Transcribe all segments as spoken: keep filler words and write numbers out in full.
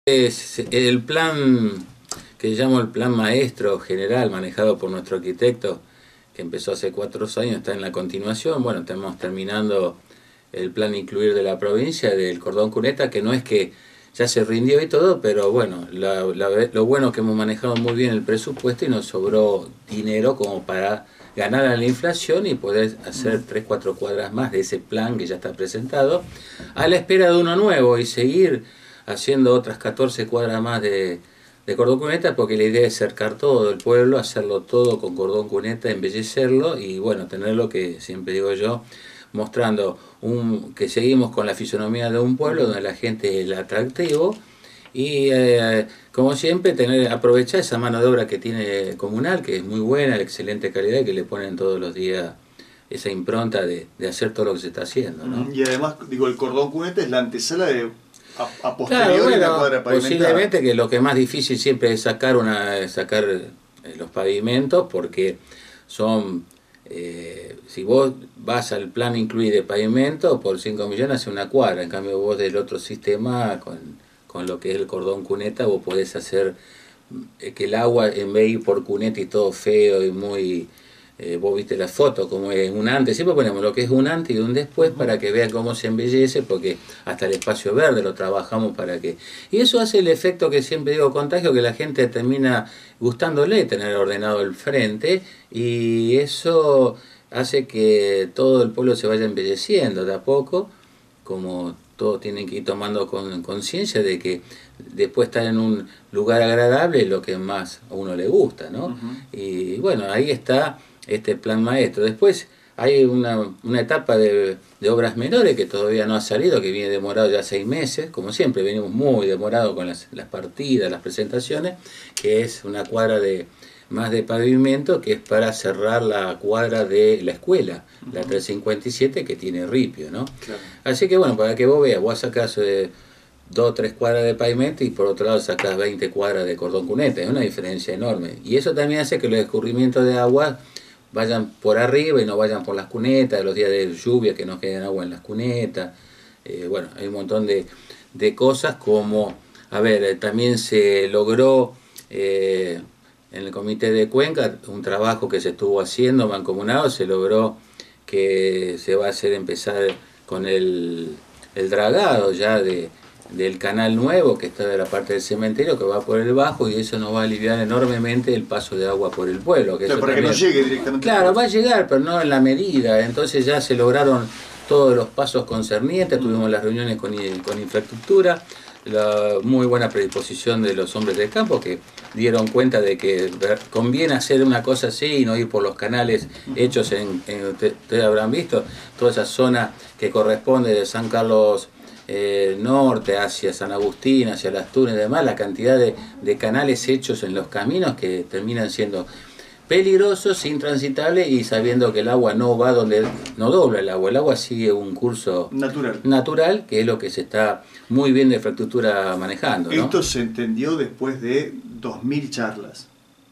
Es el plan que llamo el plan maestro general, manejado por nuestro arquitecto, que empezó hace cuatro años, está en la continuación. Bueno, estamos terminando el plan incluir de la provincia, del cordón cuneta, que no es que ya se rindió y todo, pero bueno, la, la, lo bueno es que hemos manejado muy bien el presupuesto y nos sobró dinero como para ganar a la inflación y poder hacer tres, cuatro cuadras más de ese plan que ya está presentado, a la espera de uno nuevo y seguir haciendo otras catorce cuadras más de, de cordón cuneta, porque la idea es cercar todo el pueblo, hacerlo todo con cordón cuneta, embellecerlo y bueno, tener lo que siempre digo yo, mostrando un, que seguimos con la fisonomía de un pueblo donde la gente es el atractivo y eh, como siempre tener aprovechar esa mano de obra que tiene comunal, que es muy buena, de excelente calidad y que le ponen todos los días esa impronta de, de hacer todo lo que se está haciendo, ¿no? Y además, digo, el cordón cuneta es la antesala de a, a posteriori claro, bueno, de la cuadra pavimentada. Posiblemente que lo que es más difícil siempre es sacar una sacar los pavimentos, porque son eh, si vos vas al plan incluir de pavimento por cinco millones hace una cuadra, en cambio vos del otro sistema con, con lo que es el cordón cuneta vos podés hacer eh, que el agua en vez de ir por cuneta y todo feo y muy Eh, vos viste la foto, como es un antes, siempre ponemos lo que es un antes y un después para que vean cómo se embellece, porque hasta el espacio verde lo trabajamos para que... Y eso hace el efecto que siempre digo contagio, que la gente termina gustándole tener ordenado el frente y eso hace que todo el pueblo se vaya embelleciendo de a poco, como todos tienen que ir tomando con conciencia de que después estar en un lugar agradable es lo que más a uno le gusta, ¿no? Uh-huh. Y bueno, ahí está este plan maestro. Después hay una, una etapa de, de obras menores que todavía no ha salido, que viene demorado ya seis meses, como siempre venimos muy demorados con las, las partidas, las presentaciones, que es una cuadra de más de pavimento, que es para cerrar la cuadra de la escuela, uh-huh. la trescientos cincuenta y siete, que tiene ripio, ¿no? Claro. Así que bueno, para que vos veas, vos sacás eh, dos o tres cuadras de pavimento y por otro lado sacás veinte cuadras de cordón cuneta, es una diferencia enorme. Y eso también hace que los escurrimientos de agua vayan por arriba y no vayan por las cunetas, los días de lluvia que no queden agua en las cunetas. Eh, bueno, hay un montón de, de cosas como, a ver, eh, también se logró eh, en el comité de Cuenca un trabajo que se estuvo haciendo mancomunado, se logró que se va a hacer empezar con el, el dragado ya de del canal nuevo que está de la parte del cementerio que va por el bajo y eso nos va a aliviar enormemente el paso de agua por el pueblo. Que claro, eso para también, que no llegue directamente. Claro, va a llegar, pero no en la medida. Entonces ya se lograron todos los pasos concernientes, mm. tuvimos las reuniones con, con infraestructura, la muy buena predisposición de los hombres del campo que dieron cuenta de que conviene hacer una cosa así y no ir por los canales hechos en, en ustedes usted habrán visto, toda esa zona que corresponde de San Carlos Eh, norte hacia San Agustín, hacia Las Tunas y demás, la cantidad de, de canales hechos en los caminos que terminan siendo peligrosos, intransitables y sabiendo que el agua no va donde no dobla el agua, el agua sigue un curso natural, natural que es lo que se está muy bien de infraestructura manejando, ¿no? Esto se entendió después de dos mil charlas.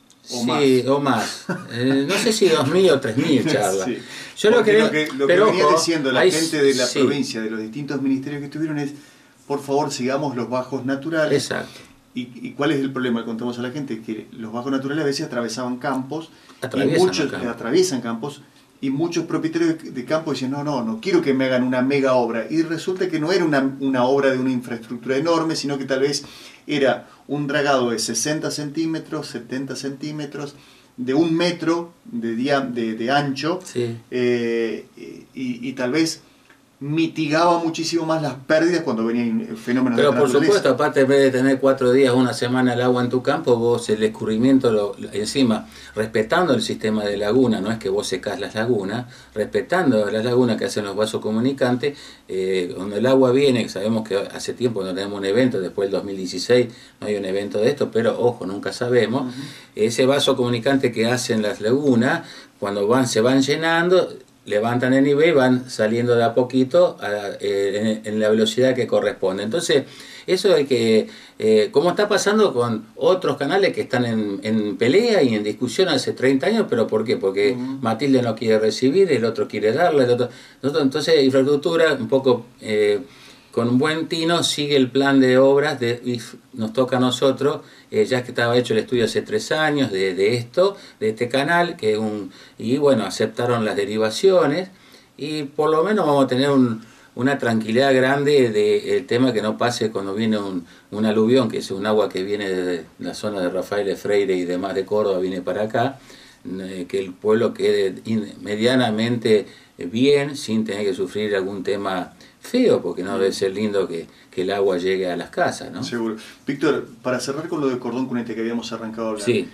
O sí, más. o más. Eh, no sé si dos mil o tres mil charlas. Sí. Yo lo que, lo que, lo pero, que venía ojo, diciendo la hay, gente de la sí. provincia, de los distintos ministerios que estuvieron es, por favor, sigamos los bajos naturales. Exacto. ¿Y, y cuál es el problema? Le contamos a la gente que los bajos naturales a veces atravesaban campos, atraviesan, y muchos, campos. atraviesan campos, y muchos propietarios de, de campo dicen, no, no, no quiero que me hagan una mega obra. Y resulta que no era una, una obra de una infraestructura enorme, sino que tal vez era un dragado de sesenta centímetros, setenta centímetros, de un metro de, dia, de, de ancho, sí. eh, y, y tal vez mitigaba muchísimo más las pérdidas cuando venían fenómenos pero de por naturaleza. supuesto, aparte en vez de tener cuatro días una semana el agua en tu campo, vos el escurrimiento lo, encima respetando el sistema de laguna, no es que vos secás las lagunas, respetando las lagunas que hacen los vasos comunicantes, eh, cuando el agua viene, sabemos que hace tiempo no tenemos un evento, después del dos mil dieciséis no hay un evento de esto, pero ojo, nunca sabemos, uh-huh. ese vaso comunicante que hacen las lagunas, cuando van se van llenando, levantan el nivel, van saliendo de a poquito a, eh, en, en la velocidad que corresponde. Entonces, eso es que, eh, como está pasando con otros canales que están en, en pelea y en discusión hace treinta años, pero ¿por qué? Porque uh-huh. Matilde no quiere recibir, el otro quiere darle, el otro, entonces infraestructura un poco... Eh, con un buen tino sigue el plan de obras de, y nos toca a nosotros, eh, ya que estaba hecho el estudio hace tres años de, de esto, de este canal, que es un, y bueno, aceptaron las derivaciones y por lo menos vamos a tener un, una tranquilidad grande del tema que no pase cuando viene un, un aluvión, que es un agua que viene de la zona de Rafael Freire y demás de Córdoba, viene para acá, eh, que el pueblo quede medianamente bien sin tener que sufrir algún tema feo, porque no debe ser lindo que, que el agua llegue a las casas, ¿no? Seguro. Víctor, para cerrar con lo de Cordón Cunete que habíamos arrancado a hablar, sí.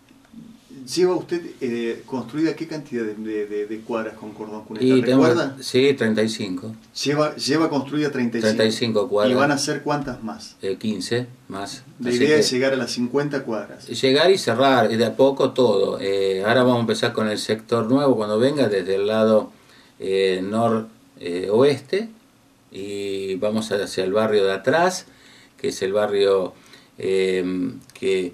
¿Lleva usted eh, construida qué cantidad de, de, de cuadras con Cordón Cuneta? Y ¿Recuerda? Tengo, sí, treinta y cinco. Lleva, lleva construida treinta y cinco. treinta y cinco cuadras. ¿Y van a ser cuántas más? Eh, quince más. La Así idea que, es llegar a las cincuenta cuadras. Llegar y cerrar, y de a poco todo. Eh, ahora vamos a empezar con el sector nuevo cuando venga, desde el lado eh, noroeste, eh, y vamos hacia el barrio de atrás, que es el barrio eh, que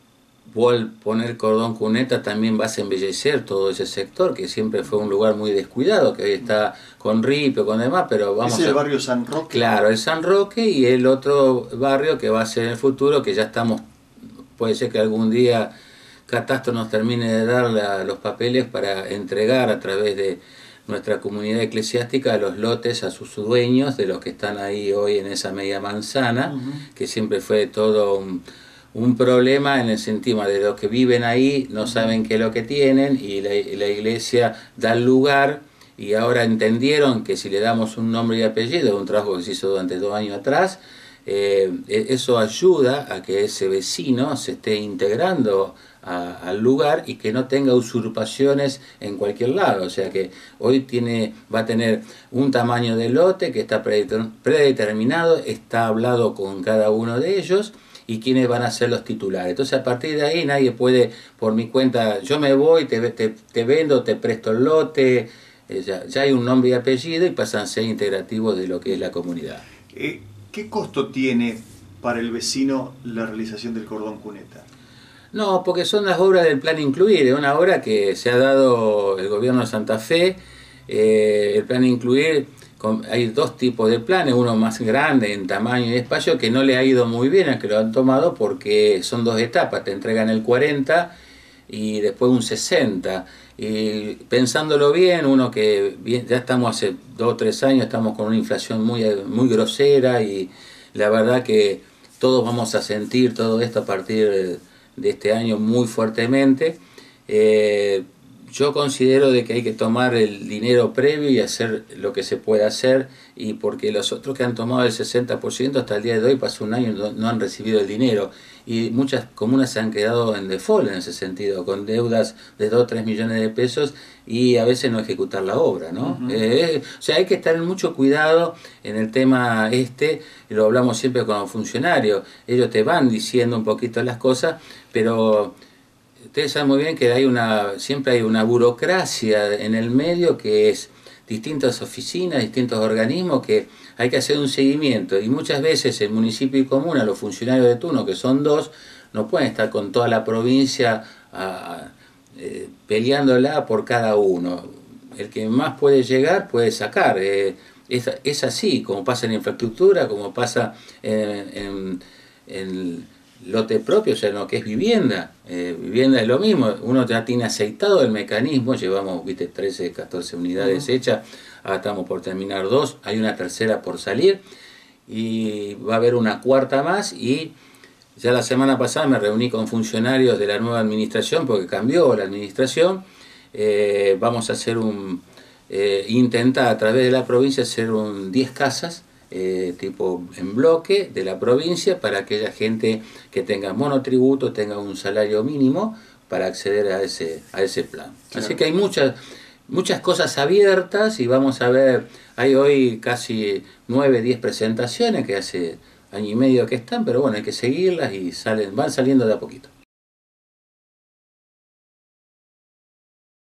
al poner Cordón Cuneta también vas a embellecer todo ese sector, que siempre fue un lugar muy descuidado, que hoy está con ripio, con demás, pero vamos ¿Es el a... barrio San Roque? Claro, el San Roque, y el otro barrio que va a ser en el futuro, que ya estamos, puede ser que algún día Catastro nos termine de dar la, los papeles para entregar a través de nuestra comunidad eclesiástica los lotes a sus dueños, de los que están ahí hoy en esa media manzana, uh-huh. que siempre fue todo un, un problema en el sentido de los que viven ahí, no uh-huh. saben qué es lo que tienen, y la, la iglesia da el lugar, y ahora entendieron que si le damos un nombre y apellido, un trabajo que se hizo durante dos años atrás, eh, eso ayuda a que ese vecino se esté integrando A, al lugar y que no tenga usurpaciones en cualquier lado, o sea que hoy tiene, va a tener un tamaño de lote que está predeterminado, está hablado con cada uno de ellos y quiénes van a ser los titulares. Entonces a partir de ahí nadie puede, por mi cuenta, yo me voy, te, te, te vendo, te presto el lote, eh, ya, ya hay un nombre y apellido y pasan a ser integrativos de lo que es la comunidad. Eh, ¿Qué costo tiene para el vecino la realización del Cordón Cuneta? No, porque son las obras del plan incluir, es una obra que se ha dado el gobierno de Santa Fe. Eh, el plan incluir, con, hay dos tipos de planes, uno más grande en tamaño y espacio, que no le ha ido muy bien a que lo han tomado porque son dos etapas, te entregan el cuarenta y después un sesenta. Y pensándolo bien, uno que bien, ya estamos hace dos o tres años, estamos con una inflación muy, muy grosera y la verdad que todos vamos a sentir todo esto a partir de... de este año muy fuertemente. Eh, yo considero de que hay que tomar el dinero previo y hacer lo que se puede hacer, y porque los otros que han tomado el sesenta por ciento hasta el día de hoy, pasó un año y no, no han recibido el dinero, y muchas comunas se han quedado en default en ese sentido, con deudas de dos o tres millones de pesos y a veces no ejecutar la obra, ¿no? Uh-huh. eh, o sea, hay que estar en mucho cuidado en el tema este, lo hablamos siempre con los funcionarios, ellos te van diciendo un poquito las cosas, pero ustedes saben muy bien que hay una, siempre hay una burocracia en el medio, que es distintas oficinas, distintos organismos, que hay que hacer un seguimiento, y muchas veces el municipio y comuna, los funcionarios de turno, que son dos, no pueden estar con toda la provincia a, eh, peleándola por cada uno. El que más puede llegar puede sacar. Eh, es, es así, como pasa en infraestructura, como pasa en, en, en lote propio, o sea, en lo que es vivienda. Eh, vivienda es lo mismo, uno ya tiene aceitado el mecanismo, llevamos, viste, trece, catorce unidades uh-huh. hechas, ahora estamos por terminar dos, hay una tercera por salir, y va a haber una cuarta más, y ya la semana pasada me reuní con funcionarios de la nueva administración, porque cambió la administración, eh, vamos a hacer un, eh, intentar a través de la provincia hacer un diez casas, Eh, tipo en bloque de la provincia, para aquella gente que tenga monotributo, tenga un salario mínimo para acceder a ese, a ese plan. Claro. Así que hay muchas, muchas cosas abiertas, y vamos a ver, hay hoy casi nueve, diez presentaciones que hace año y medio que están, pero bueno, hay que seguirlas y salen, van saliendo de a poquito.